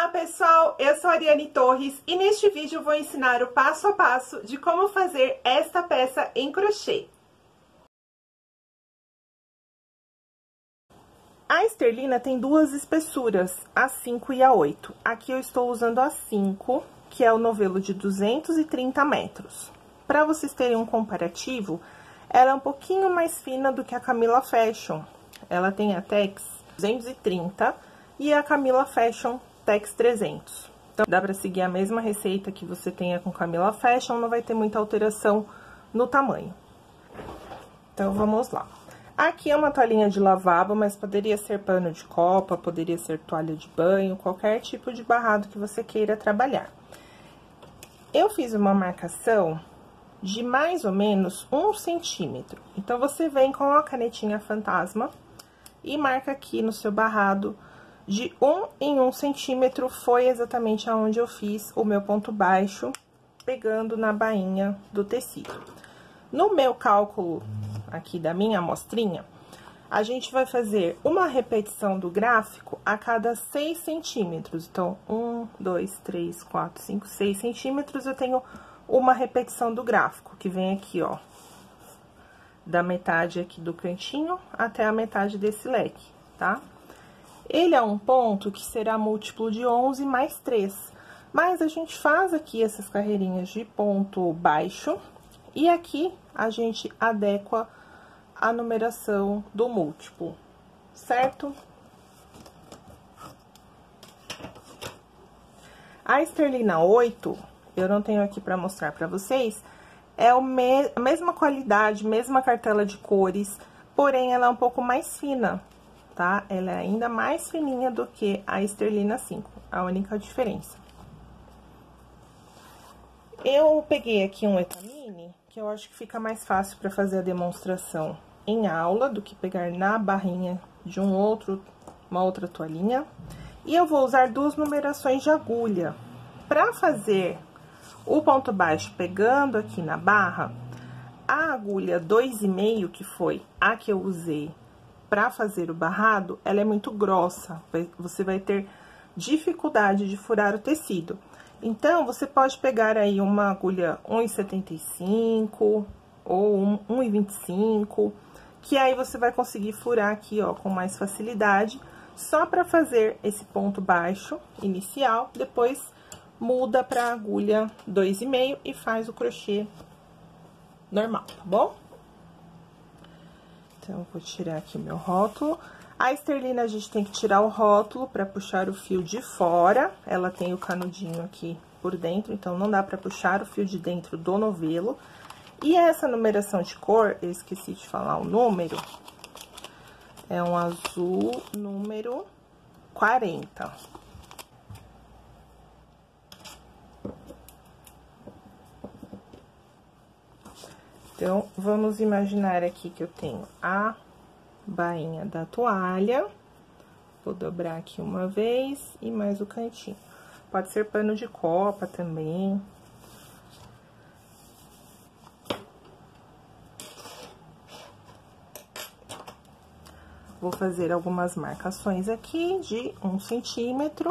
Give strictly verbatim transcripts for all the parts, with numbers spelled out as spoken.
Olá pessoal, eu sou a Ariane Torres e neste vídeo vou ensinar o passo a passo de como fazer esta peça em crochê. A esterlina tem duas espessuras, a cinco e a oito. Aqui eu estou usando a cinco, que é o novelo de duzentos e trinta metros. Para vocês terem um comparativo, ela é um pouquinho mais fina do que a Camila Fashion. Ela tem a Tex duzentos e trinta e a Camila Fashion Tex trezentos. Então, dá pra seguir a mesma receita que você tenha com Camila Fashion, não vai ter muita alteração no tamanho. Então, vamos lá. Aqui é uma toalhinha de lavabo, mas poderia ser pano de copa, poderia ser toalha de banho, qualquer tipo de barrado que você queira trabalhar. Eu fiz uma marcação de mais ou menos um centímetro. Então, você vem com a canetinha fantasma e marca aqui no seu barrado de um em um centímetro, foi exatamente aonde eu fiz o meu ponto baixo, pegando na bainha do tecido. No meu cálculo aqui da minha amostrinha, a gente vai fazer uma repetição do gráfico a cada seis centímetros. Então, um, dois, três, quatro, cinco, seis centímetros, eu tenho uma repetição do gráfico, que vem aqui, ó, da metade aqui do cantinho até a metade desse leque, tá? Ele é um ponto que será múltiplo de onze mais três, mas a gente faz aqui essas carreirinhas de ponto baixo, e aqui a gente adequa a numeração do múltiplo, certo? A esterlina oito, eu não tenho aqui para mostrar para vocês, é o me a mesma qualidade, mesma cartela de cores, porém ela é um pouco mais fina, tá? Ela é ainda mais fininha do que a esterlina cinco, a única diferença. Eu peguei aqui um Etamine, que eu acho que fica mais fácil para fazer a demonstração em aula do que pegar na barrinha de um outro, uma outra toalhinha. E eu vou usar duas numerações de agulha. Para fazer o ponto baixo pegando aqui na barra, a agulha dois e meio, que foi a que eu usei para fazer o barrado, ela é muito grossa, você vai ter dificuldade de furar o tecido. Então, você pode pegar aí uma agulha um e setenta e cinco ou um e vinte e cinco, que aí você vai conseguir furar aqui, ó, com mais facilidade, só para fazer esse ponto baixo inicial, depois muda para agulha dois e meio e faz o crochê normal, tá bom? Então, eu vou tirar aqui meu rótulo. A esterlina, a gente tem que tirar o rótulo para puxar o fio de fora. Ela tem o canudinho aqui por dentro, então não dá para puxar o fio de dentro do novelo. E essa numeração de cor, eu esqueci de falar o número, é um azul número quarenta. Então, vamos imaginar aqui que eu tenho a bainha da toalha. Vou dobrar aqui uma vez e mais o cantinho. Pode ser pano de copa também. Vou fazer algumas marcações aqui de um centímetro.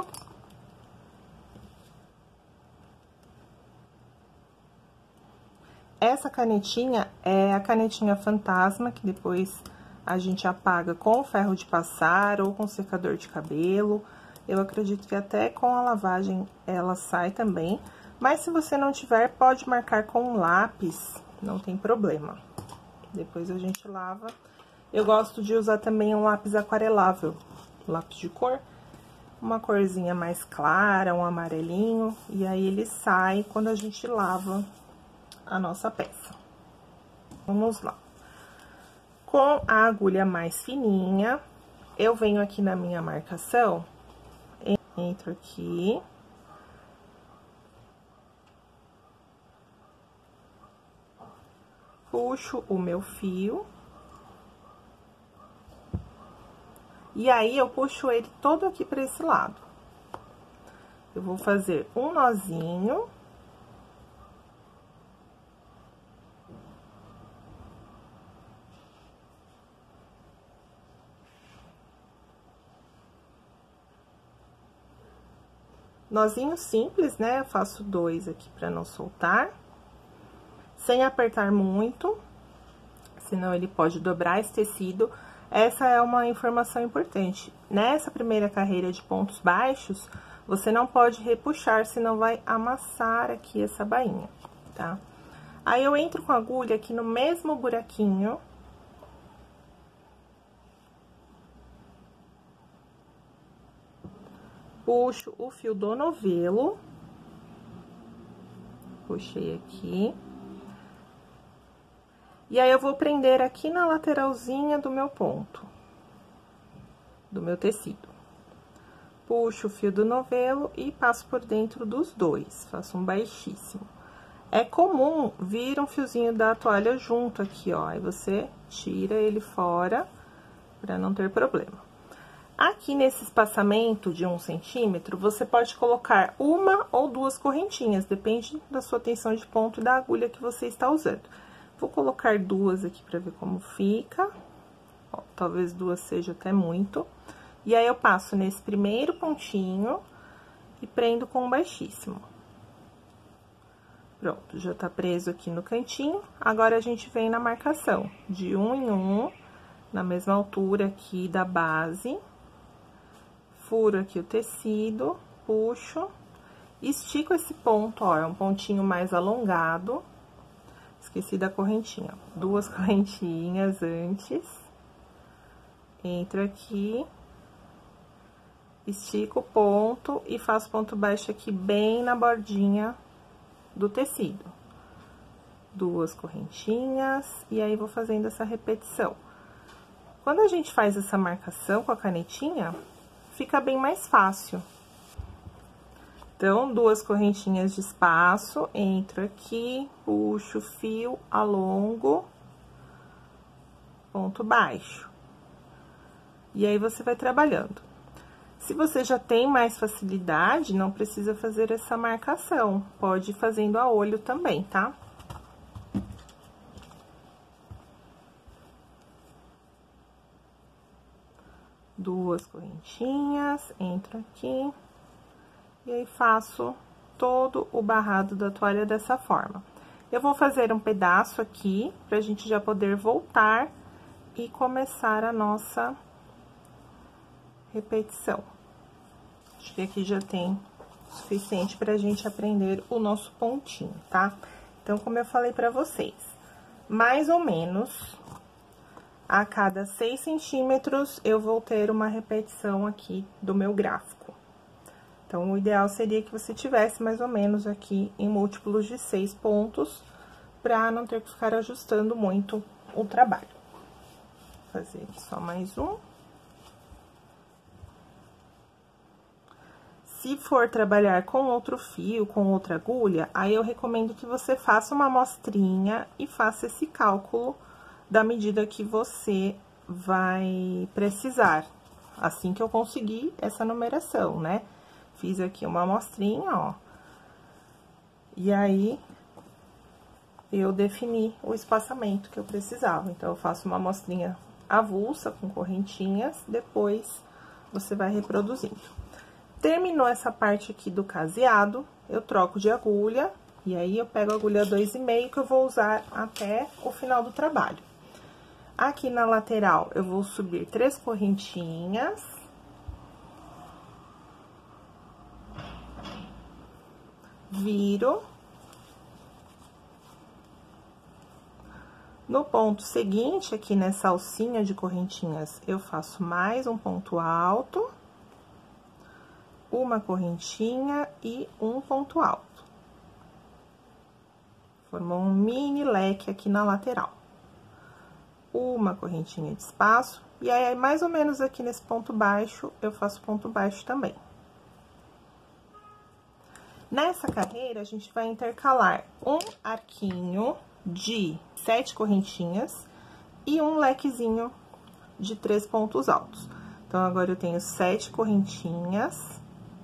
Essa canetinha é a canetinha fantasma, que depois a gente apaga com ferro de passar ou com secador de cabelo. Eu acredito que até com a lavagem ela sai também. Mas se você não tiver, pode marcar com um lápis, não tem problema. Depois a gente lava. Eu gosto de usar também um lápis aquarelável, lápis de cor. Uma corzinha mais clara, um amarelinho. E aí ele sai quando a gente lava a nossa peça. Vamos lá. Com a agulha mais fininha, eu venho aqui na minha marcação, entro aqui. Puxo o meu fio. E aí, eu puxo ele todo aqui para esse lado. Eu vou fazer um nozinho. Nozinho simples, né? Eu faço dois aqui pra não soltar. Sem apertar muito, senão ele pode dobrar esse tecido. Essa é uma informação importante. Nessa primeira carreira de pontos baixos, você não pode repuxar, senão vai amassar aqui essa bainha, tá? Aí, eu entro com a agulha aqui no mesmo buraquinho. Puxo o fio do novelo. Puxei aqui. E aí, eu vou prender aqui na lateralzinha do meu ponto, do meu tecido. Puxo o fio do novelo e passo por dentro dos dois, faço um baixíssimo. É comum vir um fiozinho da toalha junto aqui, ó, aí você tira ele fora pra não ter problema. Aqui nesse espaçamento de um centímetro, você pode colocar uma ou duas correntinhas, depende da sua tensão de ponto e da agulha que você está usando. Vou colocar duas aqui pra ver como fica, ó, talvez duas seja até muito. E aí, eu passo nesse primeiro pontinho e prendo com um baixíssimo. Pronto, já tá preso aqui no cantinho. Agora, a gente vem na marcação, de um em um, na mesma altura aqui da base. Furo aqui o tecido, puxo, estico esse ponto, ó, é um pontinho mais alongado. Esqueci da correntinha, duas correntinhas antes. Entro aqui, estico o ponto e faço ponto baixo aqui bem na bordinha do tecido. Duas correntinhas, e aí vou fazendo essa repetição. Quando a gente faz essa marcação com a canetinha, fica bem mais fácil. Então, duas correntinhas de espaço, entro aqui, puxo o fio, alongo, ponto baixo. E aí, você vai trabalhando. Se você já tem mais facilidade, não precisa fazer essa marcação, pode ir fazendo a olho também, tá? Duas correntinhas, entro aqui. E aí, faço todo o barrado da toalha dessa forma. Eu vou fazer um pedaço aqui, pra gente já poder voltar e começar a nossa repetição. Acho que aqui já tem o suficiente pra gente aprender o nosso pontinho, tá? Então, como eu falei pra vocês, mais ou menos a cada seis centímetros, eu vou ter uma repetição aqui do meu gráfico. Então, o ideal seria que você tivesse mais ou menos aqui em múltiplos de seis pontos, pra não ter que ficar ajustando muito o trabalho. Vou fazer aqui só mais um. Se for trabalhar com outro fio, com outra agulha, aí eu recomendo que você faça uma amostrinha e faça esse cálculo da medida que você vai precisar. Assim que eu conseguir essa numeração, né? Fiz aqui uma amostrinha, ó. E aí, eu defini o espaçamento que eu precisava. Então, eu faço uma amostrinha avulsa com correntinhas, depois você vai reproduzindo. Terminou essa parte aqui do caseado, eu troco de agulha, e aí eu pego a agulha dois e meio que eu vou usar até o final do trabalho. Aqui na lateral, eu vou subir três correntinhas. Viro. No ponto seguinte, aqui nessa alcinha de correntinhas, eu faço mais um ponto alto, uma correntinha e um ponto alto. Formou um mini leque aqui na lateral. Uma correntinha de espaço, e aí, mais ou menos aqui nesse ponto baixo, eu faço ponto baixo também. Nessa carreira, a gente vai intercalar um arquinho de sete correntinhas e um lequezinho de três pontos altos. Então, agora eu tenho sete correntinhas,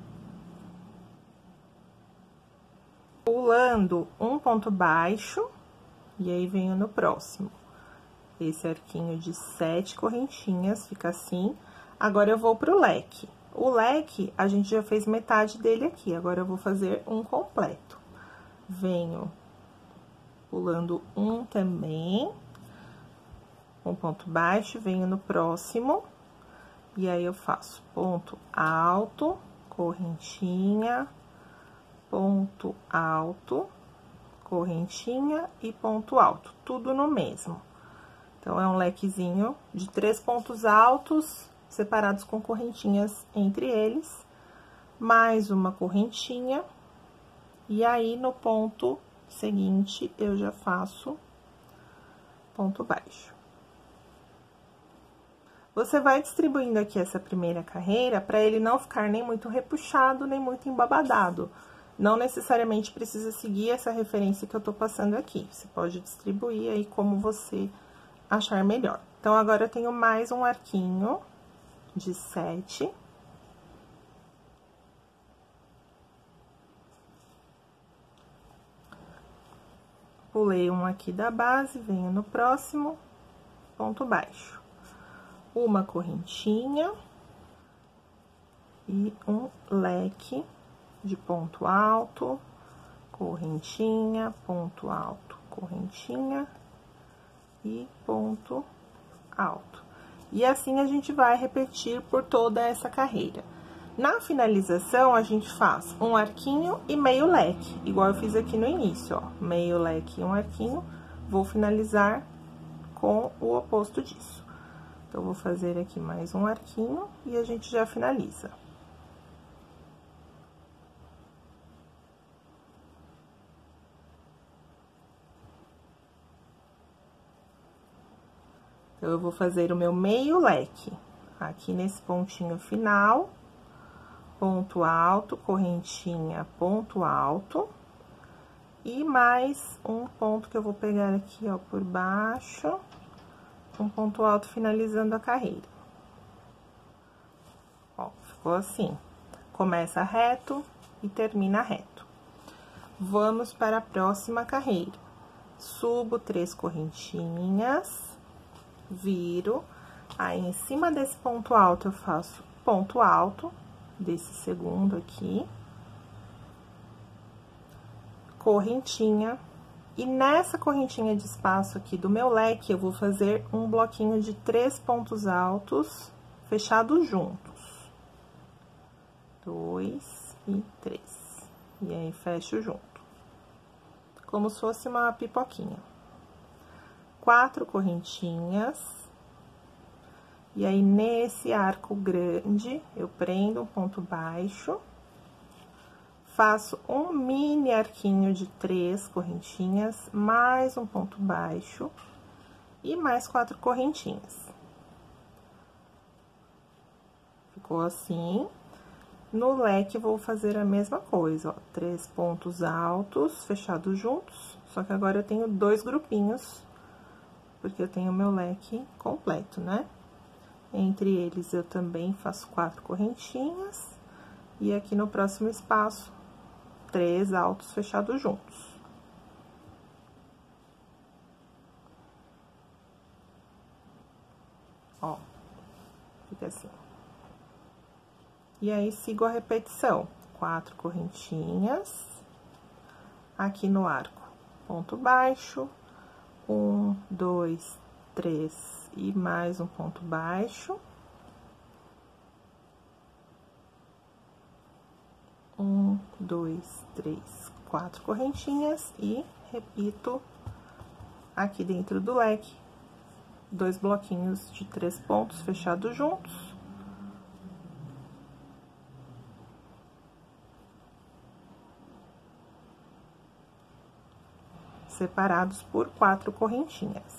pulando um ponto baixo, e aí venho no próximo. Esse arquinho de sete correntinhas, fica assim. Agora, eu vou pro leque. O leque, a gente já fez metade dele aqui, agora eu vou fazer um completo. Venho pulando um também, um ponto baixo, venho no próximo, e aí eu faço ponto alto, correntinha, ponto alto, correntinha e ponto alto, tudo no mesmo. Então, é um lequezinho de três pontos altos, separados com correntinhas entre eles, mais uma correntinha, e aí, no ponto seguinte, eu já faço ponto baixo. Você vai distribuindo aqui essa primeira carreira para ele não ficar nem muito repuxado, nem muito embabadado. Não necessariamente precisa seguir essa referência que eu tô passando aqui. Você pode distribuir aí como você achar melhor. Então, agora eu tenho mais um arquinho de sete. Pulei um aqui da base, venho no próximo, ponto baixo. Uma correntinha e um leque de ponto alto, correntinha, ponto alto, correntinha e ponto alto. E assim a gente vai repetir por toda essa carreira. Na finalização, a gente faz um arquinho e meio leque, igual eu fiz aqui no início, ó. Meio leque e um arquinho, vou finalizar com o oposto disso. Então, vou fazer aqui mais um arquinho e a gente já finaliza. Então, eu vou fazer o meu meio leque aqui nesse pontinho final, ponto alto, correntinha, ponto alto, e mais um ponto que eu vou pegar aqui, ó, por baixo, um ponto alto finalizando a carreira. Ó, ficou assim. Começa reto e termina reto. Vamos para a próxima carreira. Subo três correntinhas, viro, aí em cima desse ponto alto eu faço ponto alto, desse segundo aqui, correntinha, e nessa correntinha de espaço aqui do meu leque, eu vou fazer um bloquinho de três pontos altos, fechados juntos. Dois e três. E aí, fecho junto. Como se fosse uma pipoquinha. Quatro correntinhas. E aí, nesse arco grande, eu prendo um ponto baixo. Faço um mini arquinho de três correntinhas, mais um ponto baixo e mais quatro correntinhas. Ficou assim. No leque, vou fazer a mesma coisa, ó, três pontos altos, fechados juntos, só que agora eu tenho dois grupinhos, porque eu tenho o meu leque completo, né? Entre eles, eu também faço quatro correntinhas, e aqui no próximo espaço, três altos fechados juntos. Ó, fica assim. E aí, sigo a repetição. Quatro correntinhas. Aqui no arco, ponto baixo. Um, dois, três e mais um ponto baixo. Um, dois, três, quatro correntinhas e repito aqui dentro do leque, dois bloquinhos de três pontos fechados juntos. Separados por quatro correntinhas.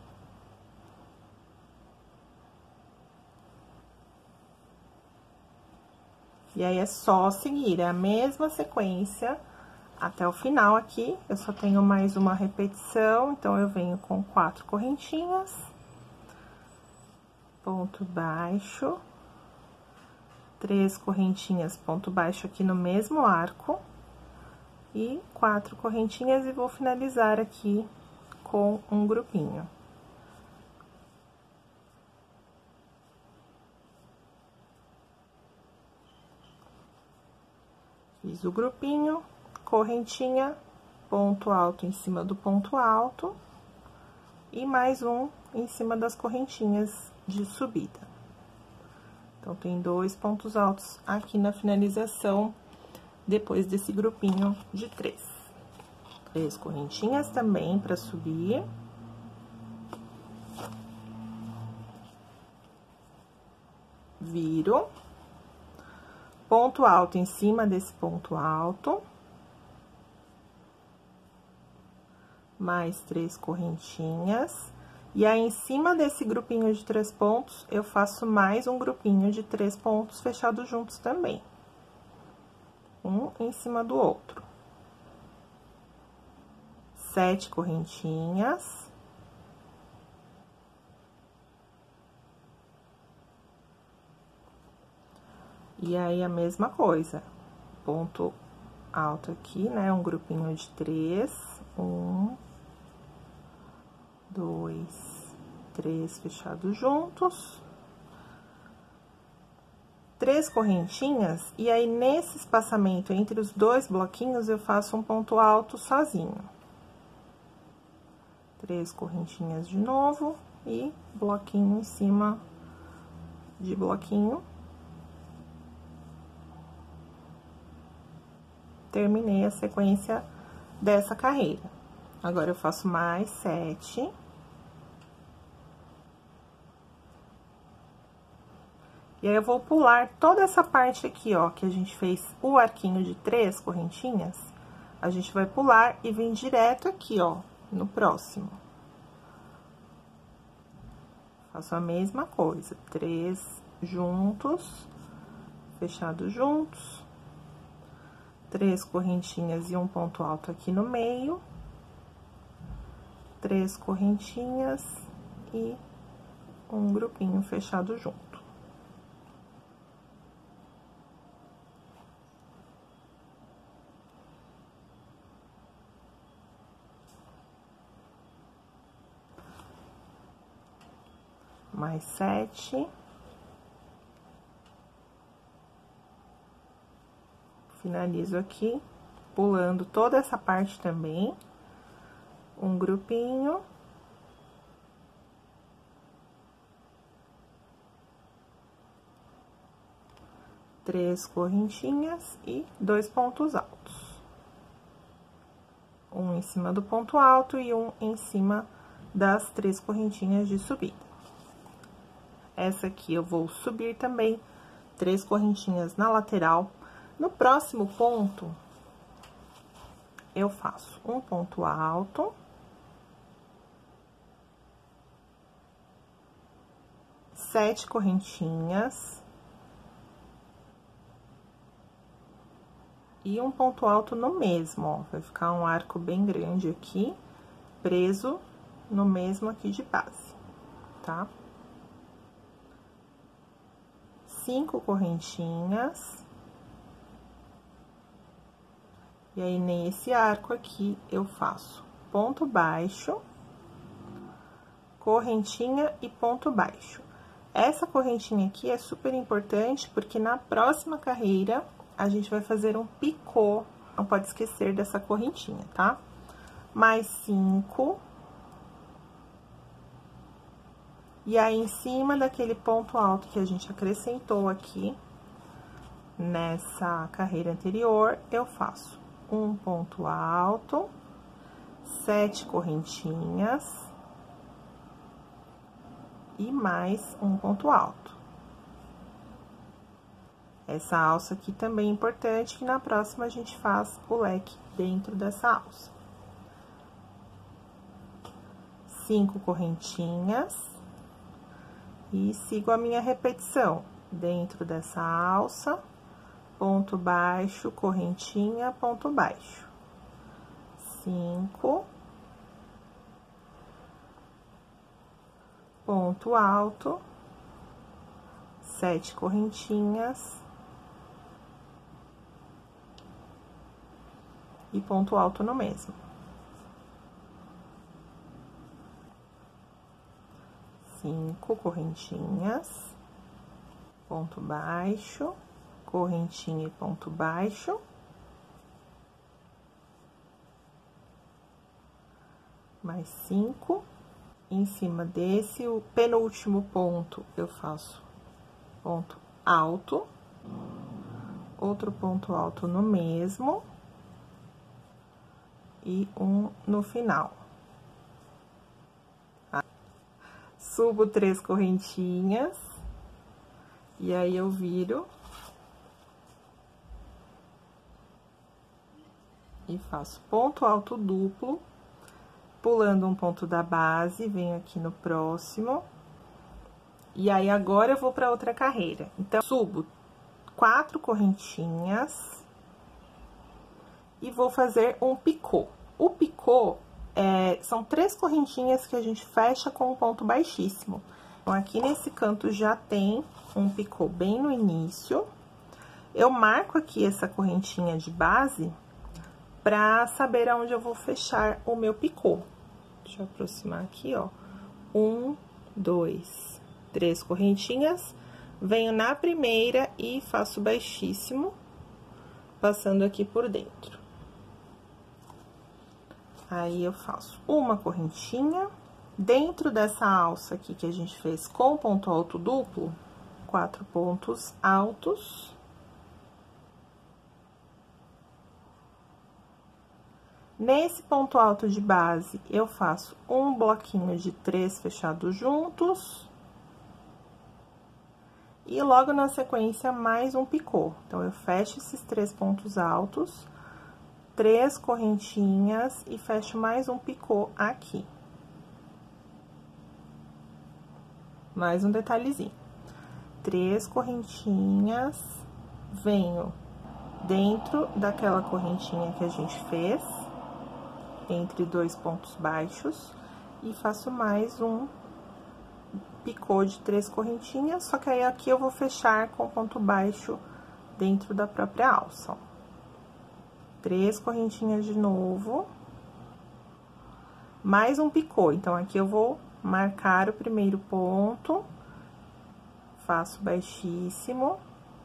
E aí, é só seguir, é a mesma sequência até o final aqui. Eu só tenho mais uma repetição, então, eu venho com quatro correntinhas, ponto baixo, três correntinhas, ponto baixo aqui no mesmo arco, e quatro correntinhas, e vou finalizar aqui com um grupinho. Fiz o grupinho, correntinha, ponto alto em cima do ponto alto e mais um em cima das correntinhas de subida. Então, tem dois pontos altos aqui na finalização, depois desse grupinho de três. Três correntinhas também para subir. Viro. Ponto alto em cima desse ponto alto. Mais três correntinhas. E aí, em cima desse grupinho de três pontos, eu faço mais um grupinho de três pontos fechados juntos também. Um em cima do outro. Sete correntinhas. E aí, a mesma coisa. Ponto alto aqui, né? Um grupinho de três. Um... Dois, três fechados juntos. Três correntinhas, e aí, nesse espaçamento entre os dois bloquinhos, eu faço um ponto alto sozinho. Três correntinhas de novo, e bloquinho em cima de bloquinho. Terminei a sequência dessa carreira. Agora, eu faço mais sete. E aí, eu vou pular toda essa parte aqui, ó, que a gente fez o arquinho de três correntinhas. A gente vai pular e vir direto aqui, ó, no próximo. Faço a mesma coisa, três juntos, fechados juntos. Três correntinhas e um ponto alto aqui no meio. Três correntinhas e um grupinho fechado junto. Mais sete. Finalizo aqui, pulando toda essa parte também. Um grupinho. Três correntinhas e dois pontos altos. Um em cima do ponto alto e um em cima das três correntinhas de subida. Essa aqui eu vou subir também, três correntinhas na lateral. No próximo ponto, eu faço um ponto alto. Sete correntinhas. E um ponto alto no mesmo, ó. Vai ficar um arco bem grande aqui, preso no mesmo aqui de base, tá? Cinco correntinhas. E aí, nesse arco aqui, eu faço ponto baixo, correntinha e ponto baixo. Essa correntinha aqui é super importante, porque na próxima carreira, a gente vai fazer um picô. Não pode esquecer dessa correntinha, tá? Mais cinco. E aí, em cima daquele ponto alto que a gente acrescentou aqui, nessa carreira anterior, eu faço um ponto alto, sete correntinhas e mais um ponto alto. Essa alça aqui também é importante, que na próxima a gente faz o leque dentro dessa alça. Cinco correntinhas e sigo a minha repetição dentro dessa alça. Ponto baixo, correntinha, ponto baixo. Cinco. Ponto alto. Sete correntinhas. E ponto alto no mesmo. Cinco correntinhas. Ponto baixo. Correntinha e ponto baixo, mais cinco. Em cima desse, o penúltimo ponto, eu faço ponto alto, outro ponto alto no mesmo, e um no final. Subo três correntinhas, e aí eu viro e faço ponto alto duplo, pulando um ponto da base, venho aqui no próximo, e aí agora eu vou para outra carreira. Então, subo quatro correntinhas e vou fazer um picô. O picô é, são três correntinhas que a gente fecha com um ponto baixíssimo. Então, aqui nesse canto já tem um picô bem no início. Eu marco aqui essa correntinha de base para saber aonde eu vou fechar o meu picô. Deixa eu aproximar aqui, ó. Um, dois, três correntinhas. Venho na primeira e faço baixíssimo, passando aqui por dentro. Aí, eu faço uma correntinha. Dentro dessa alça aqui que a gente fez com ponto alto duplo, quatro pontos altos. Nesse ponto alto de base, eu faço um bloquinho de três fechados juntos. E logo na sequência, mais um picô. Então, eu fecho esses três pontos altos, três correntinhas e fecho mais um picô aqui. Mais um detalhezinho. Três correntinhas, venho dentro daquela correntinha que a gente fez, entre dois pontos baixos, e faço mais um picô de três correntinhas, só que aí aqui eu vou fechar com ponto baixo dentro da própria alça, ó. Três correntinhas de novo, mais um picô. Então, aqui eu vou marcar o primeiro ponto, faço baixíssimo.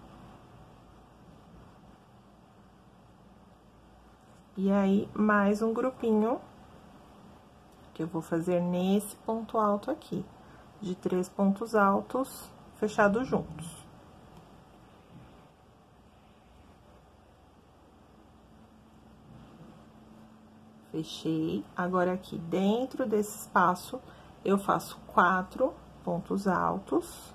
E aí, mais um grupinho que eu vou fazer nesse ponto alto aqui, de três pontos altos fechados juntos. Fechei. Agora, aqui dentro desse espaço, eu faço quatro pontos altos.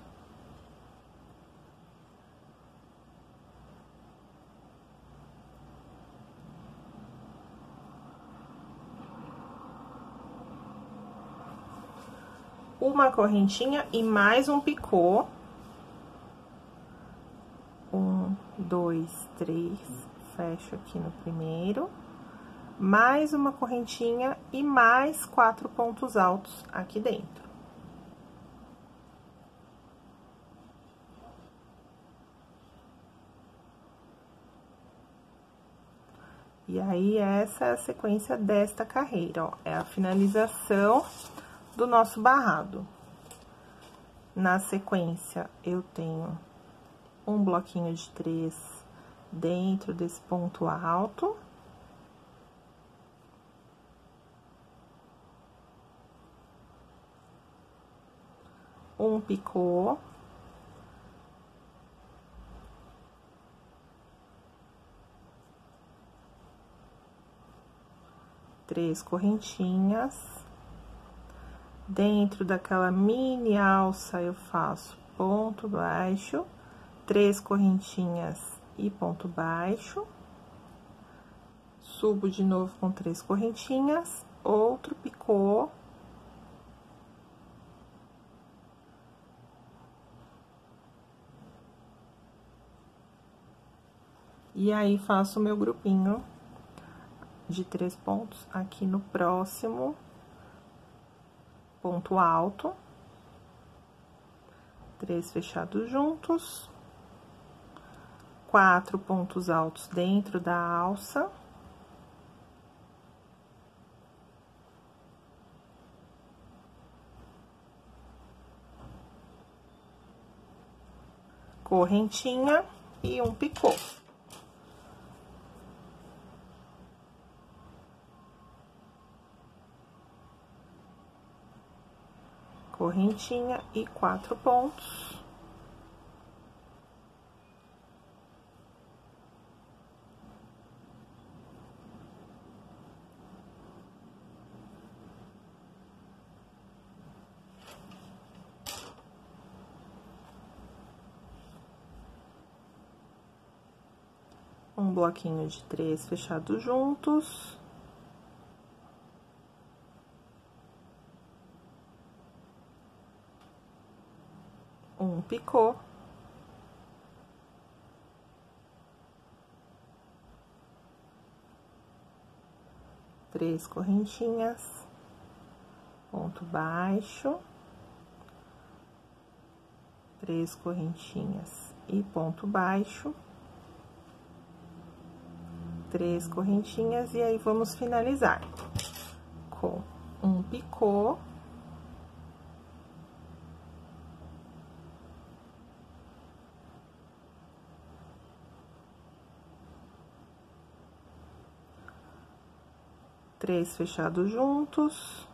Uma correntinha e mais um picô. Um, dois, três, fecho aqui no primeiro. Mais uma correntinha e mais quatro pontos altos aqui dentro. E aí, essa é a sequência desta carreira, ó. É a finalização do nosso barrado. Na sequência, eu tenho um bloquinho de três dentro desse ponto alto. Um picô. Três correntinhas. Dentro daquela mini alça, eu faço ponto baixo, três correntinhas e ponto baixo. Subo de novo com três correntinhas, outro picô. E aí, faço o meu grupinho de três pontos aqui no próximo ponto alto. Três fechados juntos. Quatro pontos altos dentro da alça. Correntinha e um picô. correntinha e quatro pontos. Um bloquinho de três fechados juntos. Um picô. Três correntinhas. Ponto baixo. Três correntinhas e ponto baixo. Três correntinhas, e aí vamos finalizar com um picô. Três fechados juntos.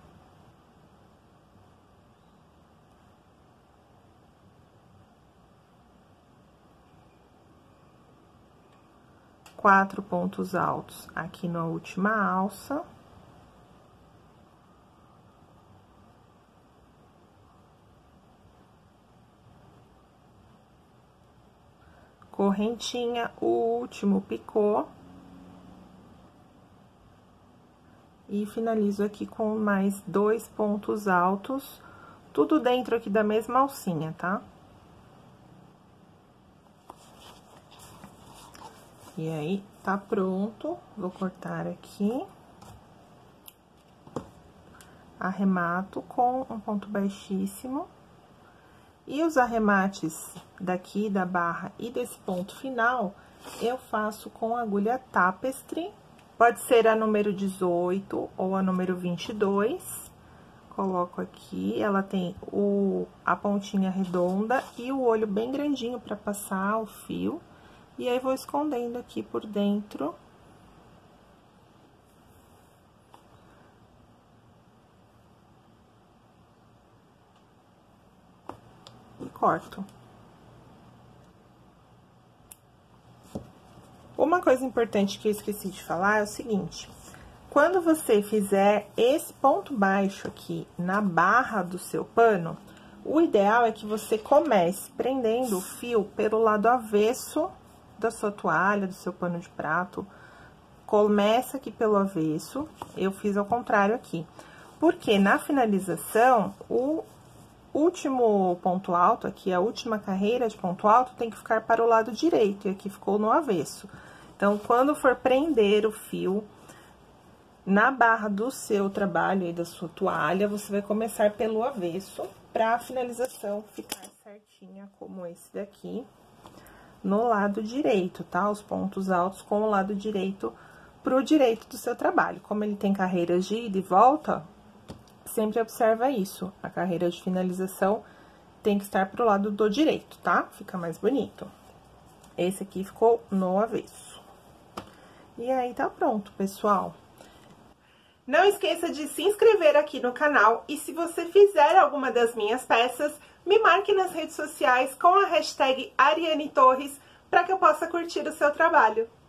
Quatro pontos altos aqui na última alça. Correntinha, o último picô. E finalizo aqui com mais dois pontos altos, tudo dentro aqui da mesma alcinha, tá? E aí, tá pronto, vou cortar aqui. Arremato com um ponto baixíssimo. E os arremates daqui da barra e desse ponto final, eu faço com agulha tapestry. Pode ser a número dezoito ou a número vinte e dois. Coloco aqui, ela tem o, a pontinha redonda e o olho bem grandinho para passar o fio. E aí, vou escondendo aqui por dentro. E corto. Uma coisa importante que eu esqueci de falar é o seguinte: quando você fizer esse ponto baixo aqui na barra do seu pano, o ideal é que você comece prendendo o fio pelo lado avesso da sua toalha, do seu pano de prato. Começa aqui pelo avesso, eu fiz ao contrário aqui. Porque na finalização, o último ponto alto, aqui a última carreira de ponto alto, tem que ficar para o lado direito, e aqui ficou no avesso. Então, quando for prender o fio na barra do seu trabalho e da sua toalha, você vai começar pelo avesso, para a finalização ficar certinha, como esse daqui, no lado direito, tá? Os pontos altos com o lado direito pro direito do seu trabalho. Como ele tem carreiras de ida e volta, sempre observa isso. A carreira de finalização tem que estar pro lado do direito, tá? Fica mais bonito. Esse aqui ficou no avesso. E aí, tá pronto, pessoal. Não esqueça de se inscrever aqui no canal e se você fizer alguma das minhas peças, me marque nas redes sociais com a hashtag Ariane Torres para que eu possa curtir o seu trabalho.